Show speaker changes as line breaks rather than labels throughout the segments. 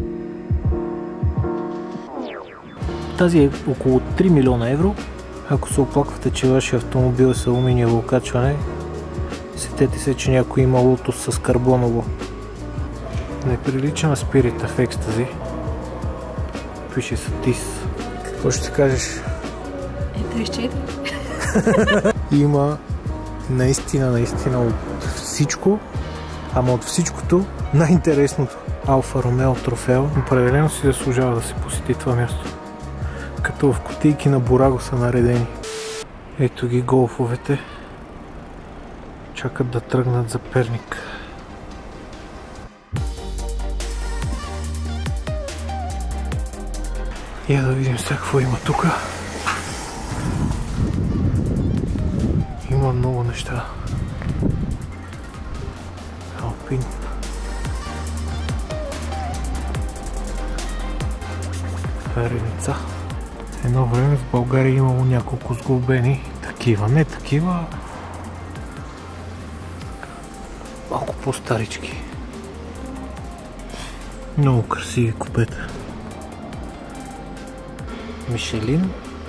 Тази е около 3 милиона евро. Ако се оплаквате, че вашия автомобил е с алуминиево окачване, сетете се, че някой има лотос с карбоново. Не прилича на Spirit of Ecstasy. Пише Сатис. Какво ще кажеш?
Ето изчети.
Има наистина от всичко, ама от всичкото най-интересното. Алфа Ромео Трофео. Определено си заслужава да се посети това място. Като в кутийки на Бураго са наредени. Ето ги голфовете. Чакат да тръгнат за Перник. Я да видим сега какво има тук. Има много неща. Алпин. Реница. Едно време в България имало няколко сглобени. Такива, не такива. Малко по-старички. Много красиви купета. Мишелин,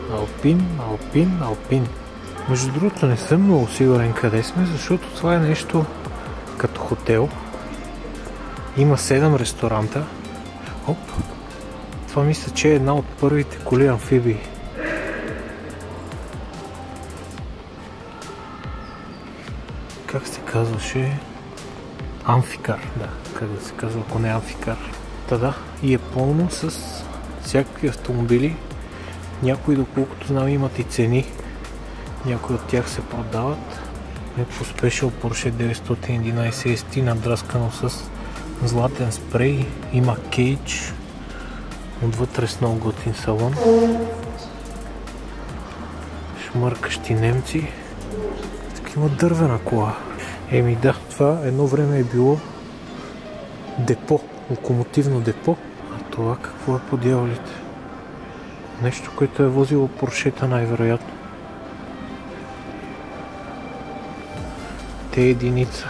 Алпин. Между другото не съм много сигурен къде сме, защото това е нещо като хотел. Има 7 ресторанта. Оп! Това мисля, че е една от първите коли амфибии. Как се казваше? Амфикар, да. Как да се казва, ако не амфикар. Та да, и е пълно с всякакви автомобили. Някои, доколкото знам, имат и цени. Някои от тях се продават. Ето Special Porsche 911 ST, надраскано с златен спрей. Има кейдж. Отвътре с много готин салон. Шмъркащи немци. Такива дървена кола. Еми да, това едно време е било депо, локомотивно депо. А това какво е по дяволите? Нещо, което е возило поршета най-вероятно. Те единица.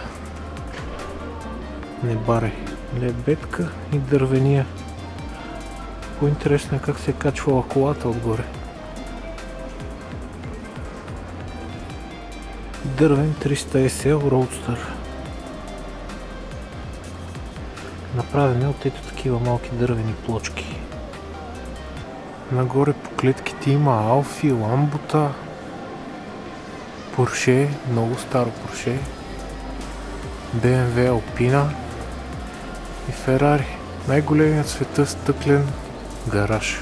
Не баре. Лебедка и дървения. По-интересно е как се е качвала колата отгоре. Дървен 300 SL Roadster. Направен е от ето такива малки дървени плочки. Нагоре по клетките има Алфи, Ламбота, Порше, много старо Порше, BMW Alpina и Ферари. Най-големият в света стъклен гараж.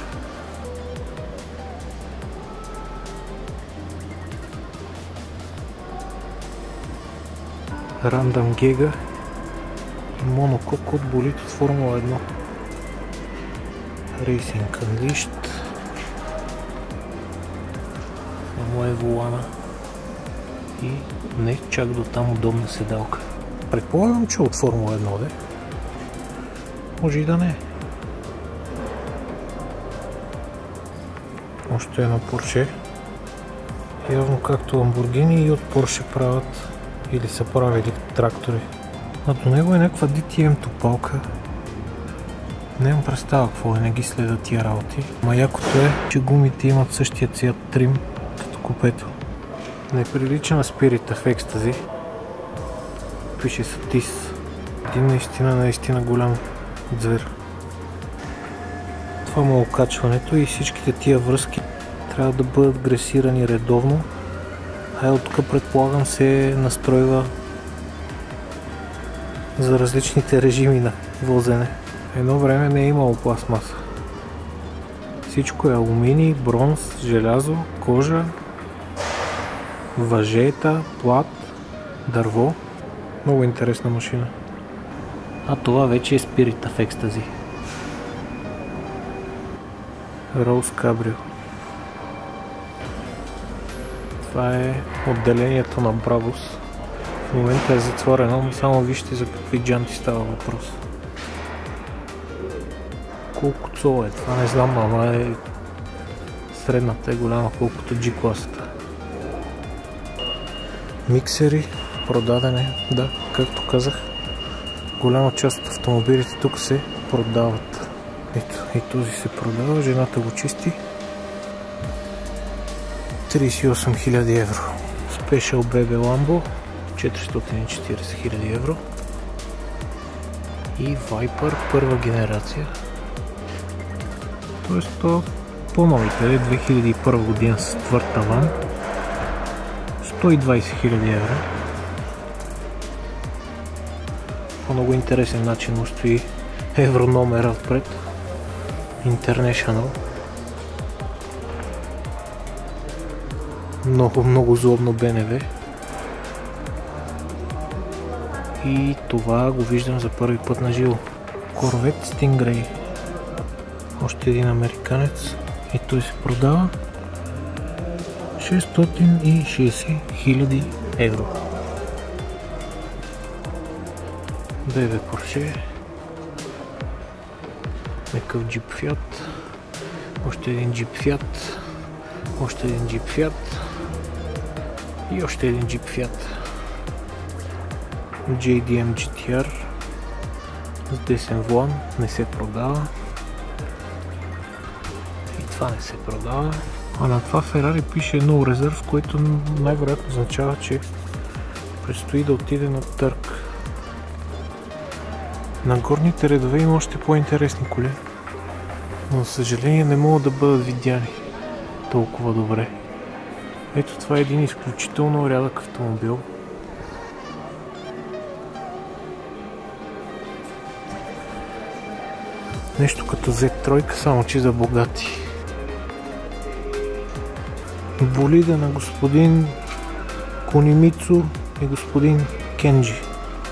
Рандъм Гега и монокок от болид от Формула 1. Racing Unleashed. Само е волана. И не чак до там удобна седалка. Предполагам, че от Формула 1, де. Може и да не. Още едно Порше. Явно както Lamborghini и от Порше правят или са правили трактори. А до него е някаква DTM топалка. Нямам представа какво е, не ги следа тия работи. Ма якото е, че гумите имат същия цвят трим като купето. Не прилича на Spirit of Ecstasy. Пише Сатис. Един наистина голям звер. Това му е окачването и всичките тия връзки трябва да бъдат гресирани редовно. А от тук предполагам се настройва за различните режими на возене. Едно време не е имало пластмаса. Всичко е алуминий, бронз, желязо, кожа, въжета, плат, дърво. Много интересна машина. А това вече е Spirit of Ecstasy. Rose Cabrio. Това е отделението на Brabus. В момента е затворено, но само вижте за какви джанти става въпрос. Колко цола е това, не знам, ама е средната е голяма, колкото G-класата. Миксери, продадене, да, както казах, голяма част от автомобилите тук се продават. Ето, и този се продава, жената го чисти. 38 000 евро. Special BB Lambo 440 000 евро. И Viper първа генерация. Тоест то по-новите, 2001 година с твърд таван. 120 000 евро. По много интересен начин му стои евро номера отпред. International. Много злобно БНВ. И това го виждам за първи път на живо. Corvette Stingray. Още един американец. И той се продава 660 000 евро. ББ Porsche. Някакъв джип Fiat. Още един джип Fiat. Още един джип Fiat. И още един джип Fiat. JDM GTR с десен волан, не се продава. И това не се продава. А на това Ферари пише No Reserve, което най-вероятно означава, че предстои да отиде на търг. На горните редове има още по-интересни коли, но за съжаление не могат да бъдат видяни толкова добре. Ето това е един изключително рядък автомобил. Нещо като Z3, само че за богати. Болида на господин Конимицу и господин Кенджи.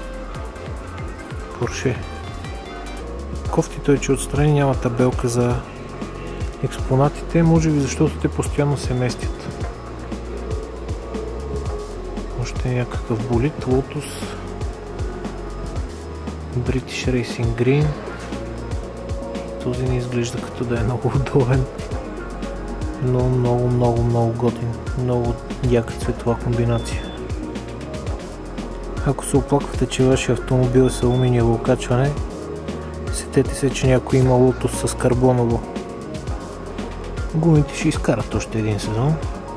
Порше. Кофтито е, че отстрани няма табелка за експонатите, може би защото те постоянно се местят. Още някакъв болид, Lotus, British Racing Green. Този не изглежда като да е много удобен, но много готин, много яка цветова комбинация. Ако се оплаквате, че вашия автомобил е с алуминиево окачване, сетете се, че някой има Lotus с карбоново. Гумите ще изкарат още един сезон.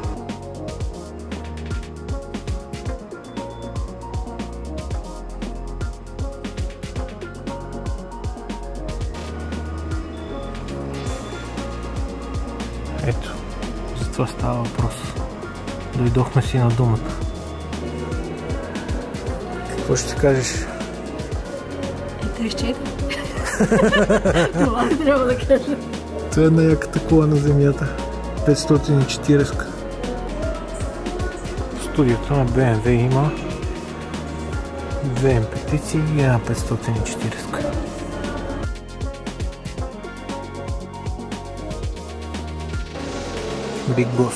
Ето, за това става въпрос. Дойдохме си на думата. Какво ще кажеш?
34. Това не трябва да кажа.
Това е най-яката кола на земята. 540. В студиото на BMW има две МПТ-ци и една 540. Big Boss.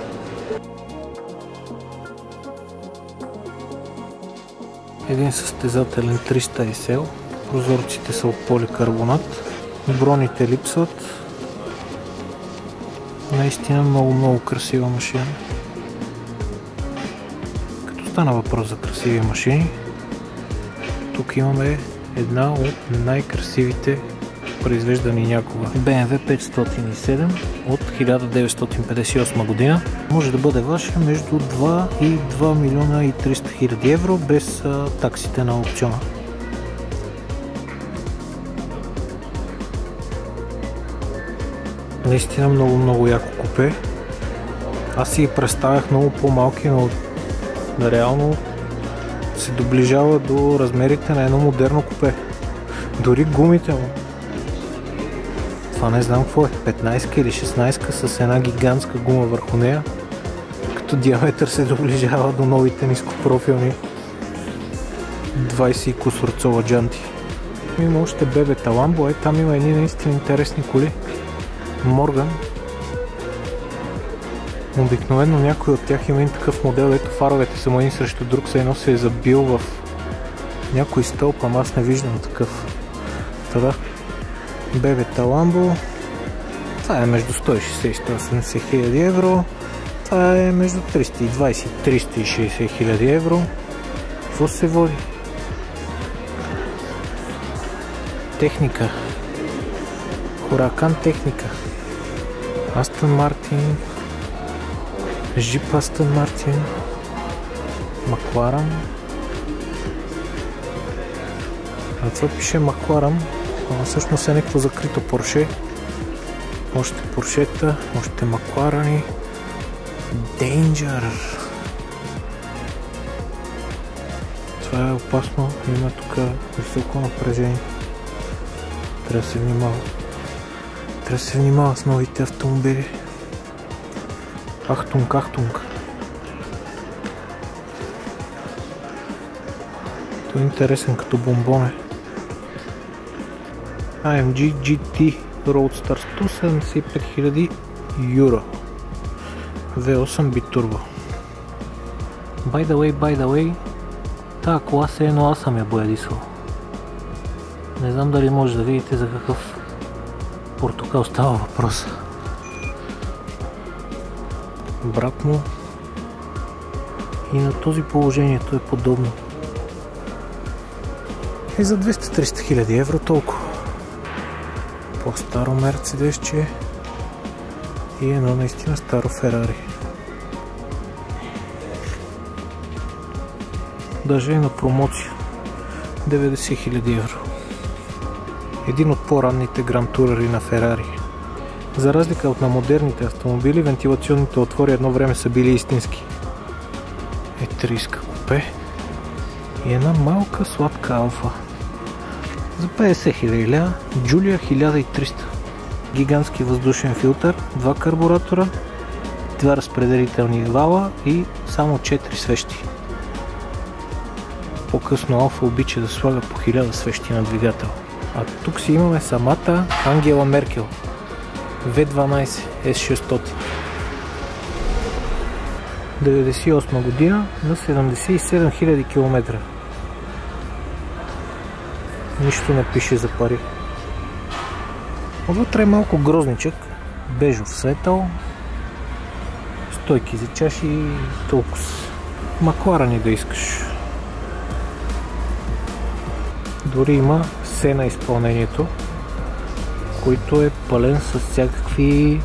Един състезателен 300 SL. Прозорците са от поликарбонат. Броните липсват. Наистина много красива машина. Като стана въпрос за красиви машини, тук имаме една от най-красивите произвеждани някога. BMW 507 от 1958 година. Може да бъде ваша между 2 и 2 милиона и 300 хиляди евро без таксите на аукциона. Наистина много яко купе. Аз си ги представях много по-малки, но реално се доближава до размерите на едно модерно купе. Дори гумите му. Това не знам какво е. 15 или 16 с една гигантска гума върху нея. Като диаметър се доближава до новите нископрофилни 20 и кусорцова джанти. Има още бебета Lambo, там има едни наистина интересни коли. Morgan. Обикновено някой от тях има един такъв модел, ето фаровете са му един срещу друг, се едно се е забил в някой стълб, ама аз не виждам такъв. Тада. Бебета Lambo. Това е между 160 и 180 хиляди евро. Това е между 320 и 360 хиляди евро. Какво се води? Техника. Huracan техника. Астън Мартин. Джип Астън Мартин. Макларен. А това пише Макларен, а всъщност е някакво закрито Порше. Още Поршета, още Макларени. Danger. Това е опасно, има тук високо напрежение. Трябва да се внимава. Трябва да се внимава с новите автомобили. Ахтунг, ахтунг. Той е интересен като бомбоне. AMG GT Roadster 175 000 евро. V8 битурбо. By the way, тази кола се едно аз съм я боядисвал. Не знам дали може да видите за какъв портокал става въпрос. Брат му и на този положението е подобно. И за 200-300 000 евро толкова. По-старо мерцедесче и едно наистина старо Ферари. Даже и на промоция. 90 000 евро. Един от по-ранните гранд турари на Ферари. За разлика от на модерните автомобили, вентилационните отвори едно време са били истински. Е-30 купе и една малка сладка Алфа. За 50 000 ля, Джулия 1300. Гигантски въздушен филтър, 2 карбуратора, 2 разпределителни вала и само 4 свещи. По-късно Алфа обича да слага по 1000 свещи на двигател. А тук си имаме самата Ангела Меркел. V12 S600. 98 година на 77 000 км. Нищо не пише за пари. Отвътре е малко грозничък, бежов светъл, стойки за чаши и толкова. Макларени да искаш. Дори има се на изпълнението, който е пълен с всякакви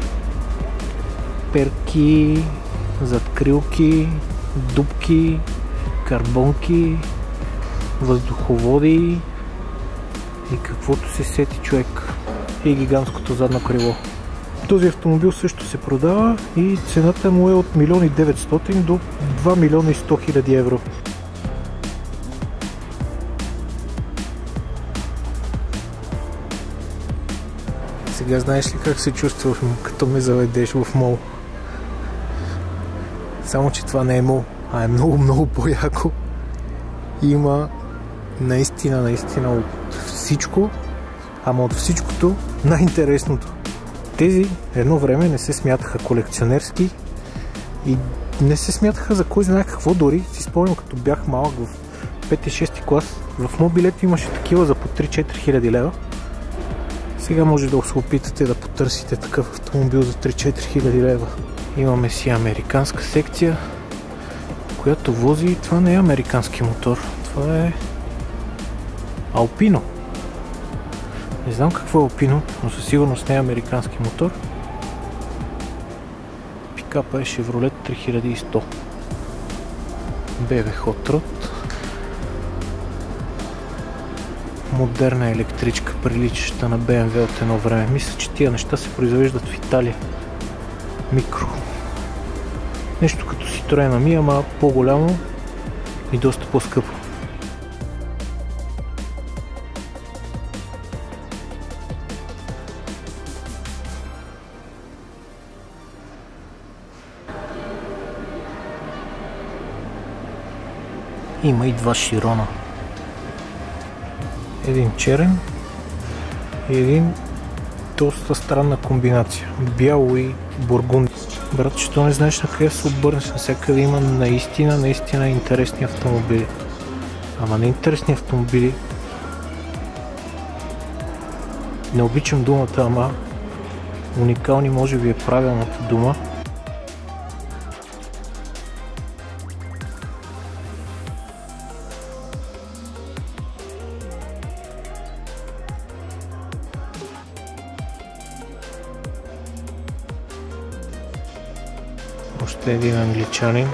перки, задкрилки, дупки, карбонки, въздуховоди и каквото се сети човек. И гигантското задно крило. Този автомобил също се продава и цената му е от 1 900 000 до 2 100 000 евро. Сега знаеш ли как се чувствам, като ме заведеш в мол? Само че това не е мол, а е много по-яко. Има наистина от всичко, ама от всичкото най-интересното. Тези едно време не се смятаха колекционерски и не се смятаха за кой знае какво. Дори си спомням, като бях малък в 5-6 клас, в Мобилет имаше такива за по 3-4 хиляди лева. Сега може да се опитате да потърсите такъв автомобил за 3-4 хиляди лева. Имаме си американска секция, която вози. Това не е американски мотор, това е Алпино. Не знам какво е Алпино, но със сигурност не е американски мотор. Пикапа е Chevrolet 3100 BB Hot Rod. Модерна електричка, приличаща на BMW от едно време. Мисля, че тия неща се произвеждат в Италия. Микро. Нещо като Citroen Ami, ама по-голямо и доста по-скъпо. Има и два Широна. Един черен и един доста странна комбинация. Бяло и бургунди. Брат, че то не знаеш на къде се обърнеш, навсякъде има наистина интересни автомобили. Ама не интересни автомобили. Не обичам думата, ама уникални може би е правилната дума. Още един англичанин.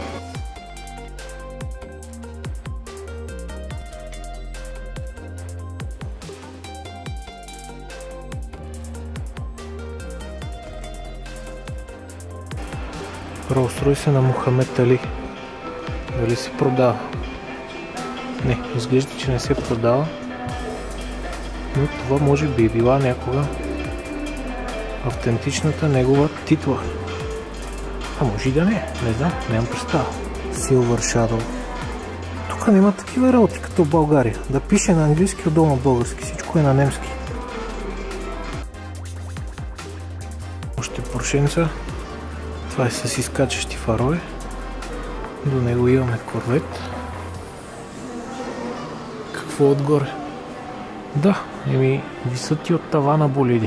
Ролс-Ройс на Мохамед Али. Дали се продава? Не, изглежда, че не се продава. Но това може би била някога автентичната негова титла. А може и да не знам, нямам представа. Silver Shadow. Тук няма такива работи като в България. Да пише на английски, отдолу на български. Всичко е на немски. Още поршенца. Това е с изкачащи фарове. До него имаме корвет. Какво отгоре? Да, висят и от тавана болиди.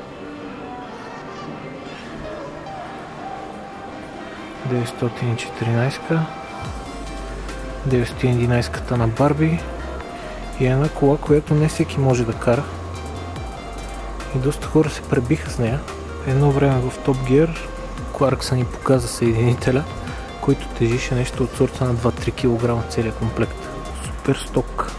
$914, 911-ката на Барби и една кола, която не всеки може да кара. И доста хора се пребиха с нея. Едно време в Top Gear Кларксън ни показа съединителя, който тежише нещо от сорта на 2-3 кг целият комплект. Супер сток.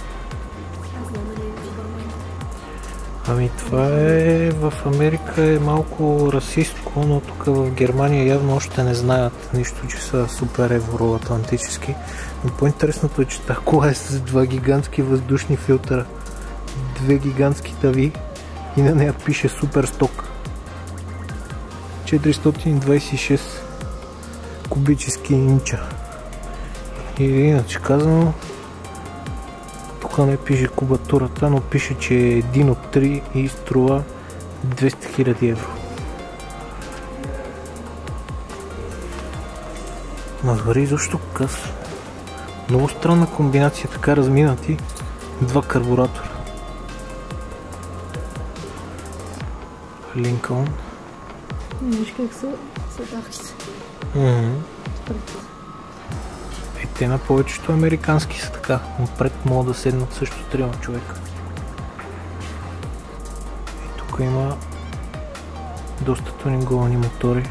Ами това в Америка е малко расистко, но тук в Германия явно още не знаят нищо, че са супер евроатлантически. Но по-интересното е, че тази кола е с два гигантски въздушни филтъра. Две гигантски тави и на нея пише супер сток. 426 кубически инча. Или иначе казано, тук не пише кубатурата, но пише, че е 1 от 3 и струва 200 000 евро. Мазвари защо къс? Много странна комбинация, така разминати два карбуратора. Линкълн.
Виж как са седахите.
Те на повечето американски са така. Отпред могат да седнат също 3 човека. И тук има доста тунинговани мотори.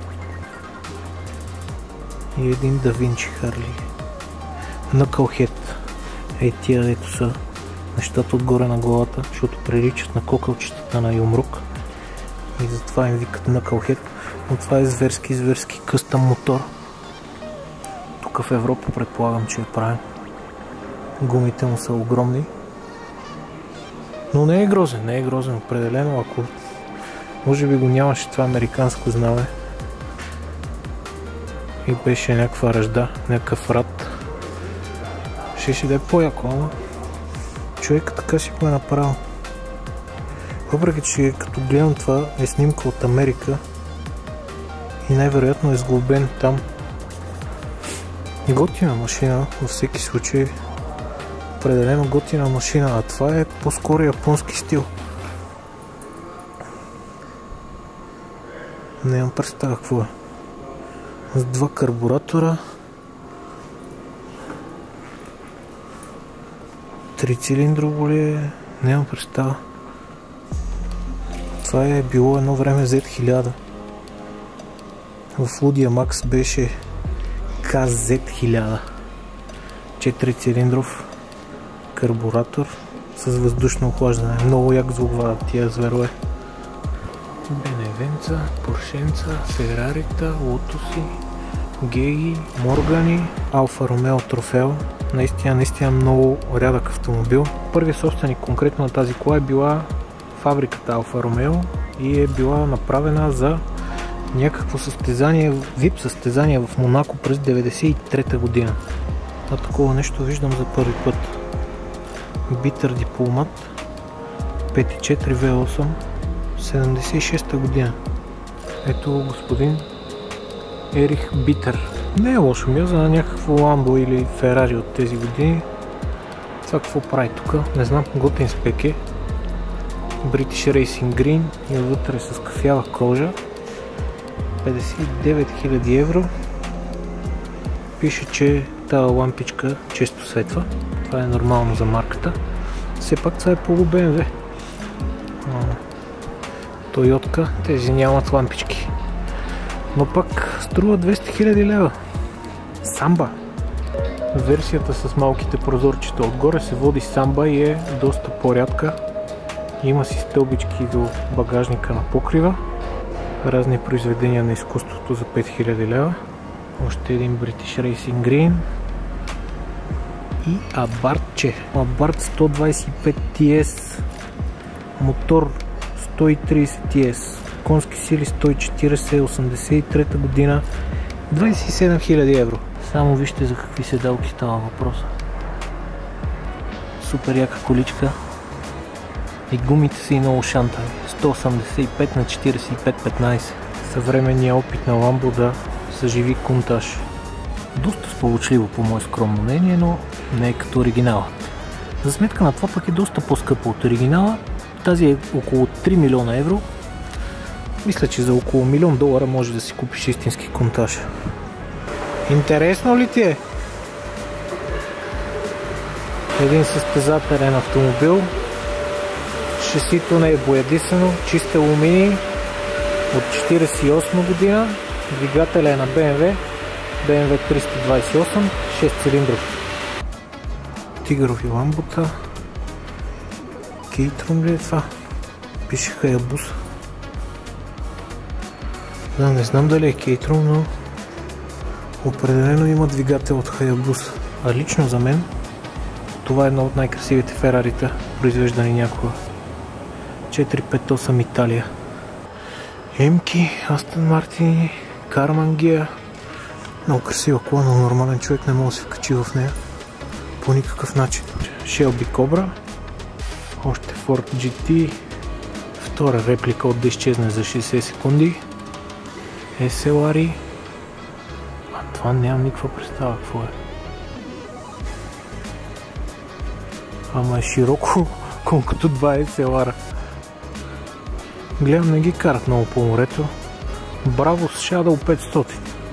И един Да Винчи Харли. Knucklehead. Ей тия, дето са нещата отгоре на главата, защото приличат на кокълчетата на Юмрук. И затова им викат Knucklehead. Но това е зверски къстъм мотор. Тук в Европа предполагам, че е правен. Гумите му са огромни. Но не е грозен определено, ако може би го нямаше това американско знаме. И беше някаква ръжда, някакъв рад. Ще да е по-яко, ама човек така си го е направил. Въпреки, че като гледам това е снимка от Америка и най-вероятно е сглобен там. Готина машина, във всеки случай. Определено готина машина, а това е по-скоро японски стил. Нямам представа какво е. С два карбуратора. 3-цилиндрово ли е? Нямам представа. Това е било едно време Z1000. В Лудия Макс беше KZ1000. 4-цилиндров карбуратор с въздушно охлаждане. Много як звук вадат тия зверове. Беневенца, Поршенца, Ферарита, Лотоси, Геги, Моргани, Алфа Ромео Трофео. Наистина много рядък автомобил. Първият собственик конкретно на тази кола е била фабриката Алфа Ромео и е била направена за някакво състезание, VIP състезание в Монако през 1993 година. А такова нещо виждам за първи път. Битър дипломат 5.4 V8 76-та година. Ето господин Ерих Битър. Не е лошо мяза на някакво Ламбо или Ферари от тези години. Това какво прави тук? Не знам, готин спек е. British Racing Green и вътре с кафява кожа. 59 000 евро. Пише, че тази лампичка често светва. Това е нормално за марката. Все пак това е полу BMW. Тойотка, тези нямат лампички. Но пък струва 200 000 лева. Самба. Версията с малките прозорчета. Отгоре се води самба и е доста по-рядка. Има си стълбички до багажника на покрива. Разни произведения на изкуството за 5000 лева. Още един British Racing Green. И Абартче. Абарт 125 TS. Мотор 130 TS. Конски сили 140, 83 година. 27 000 евро. Само вижте за какви седалки става въпроса. Супер яка количка. И гумите са и много шантави. 185 на 45-15. Съвременният опит на Ламбо да съживи кунтаж. Доста сполучливо по мое скромно мнение, но не е като оригинала. За сметка на това пък е доста по-скъпо от оригинала. Тази е около 3 милиона евро. Мисля, че за около $1 000 000 може да си купиш истински кунтаж. Интересно ли ти е? Един състезателен автомобил. Шасито не е боядисано, чист алуминий от 48 година. Двигателя е на BMW 328, 6 цилиндров. Тигрови ламбота. Кейтрон ли е това? Пише Хаябуса. Да, не знам дали е Кейтрон, но определено има двигател от Хаябуса. А лично за мен това е едно от най-красивите Ферарита, произвеждани някога. 458 Италия. Емки, Астън Мартини, Карман Гия. Много красива кола, но нормален човек не може да се вкачи в нея по никакъв начин. Shelby Cobra. Още Ford GT. Втора реплика от да изчезне за 60 секунди. SLR. А това нямам никаква представа какво е. Ама е широко, колкото 2 SLR. Гледам, не ги карат много по морето. Браво с Shadow 500.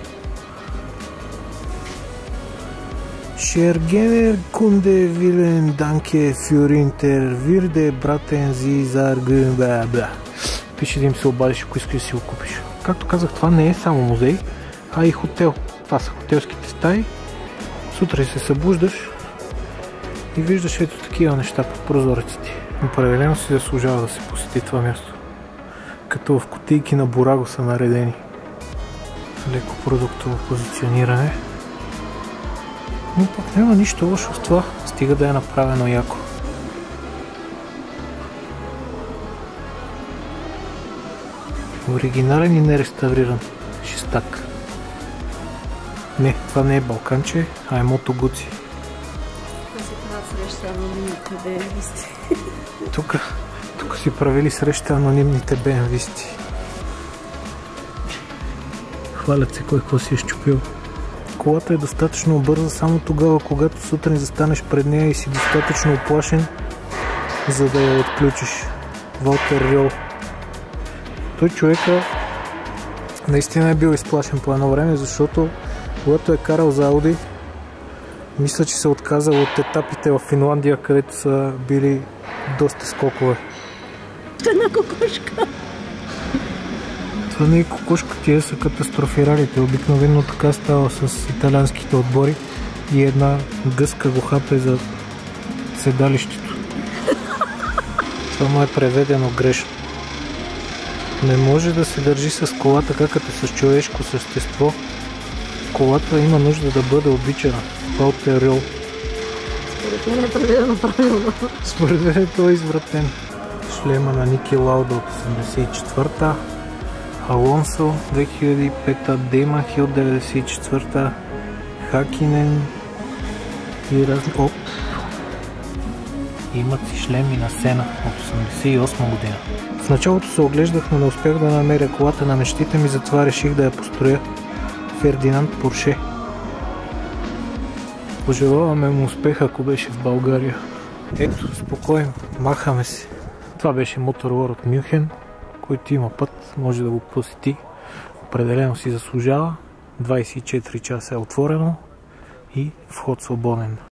Шергенер Кунде Вилен Данке Фюринтер Вирде Братен Зизар Гънбабла. Пише да им се обадиш, ако искаш да си го купиш. Както казах, това не е само музей, а и хотел. Това са хотелските стаи. Сутрин се събуждаш и виждаш ето такива неща под прозореците. Определено си заслужава да се посети това място. Като в кутийки на Бураго са наредени. Леко продуктово позициониране. Но пък няма нищо лошо в това, стига да е направено яко. Оригинален и нереставриран шестак. Не, това не е балканче, а е Moto Guzzi. Тук си правили среща анонимните BMW-сти. Хвалят се кой какво си е щупил. Колата е достатъчно бърза само тогава, когато сутрин застанеш пред нея и си достатъчно оплашен, за да я отключиш. Валтер Рьол. Той човека наистина е бил изплашен по едно време, защото когато е карал за Ауди, мисля, че се отказал от етапите в Финландия, където са били доста скокове.
Една кокошка.
Това не е кокошка, тия са катастрофиралите. Обикновено така става с италианските отбори и една гъска го хапе за седалището. Това му е преведено грешно. Не може да се държи с кола така като с човешко същество. Колата има нужда да бъде обичана. Валтер Рьол.
Според мен е преведено правилно.
Според мен той е извратен. Шлема на Ники Лауда от 84-та. Алонсо 2005-та. Дейман Хил 94-та. Хакинен и разни... Оп! Имат си шлеми на Сена от 88 година. В началото се оглеждах, но не успях да намеря колата на мечтите ми, затова реших да я построя. Фердинанд Порше. Пожелаваме му успех, ако беше в България. Ето, спокойно, махаме се. Това беше Motor World Мюнхен, който има път, може да го посети. Определено си заслужава. 24 часа е отворено и вход свободен.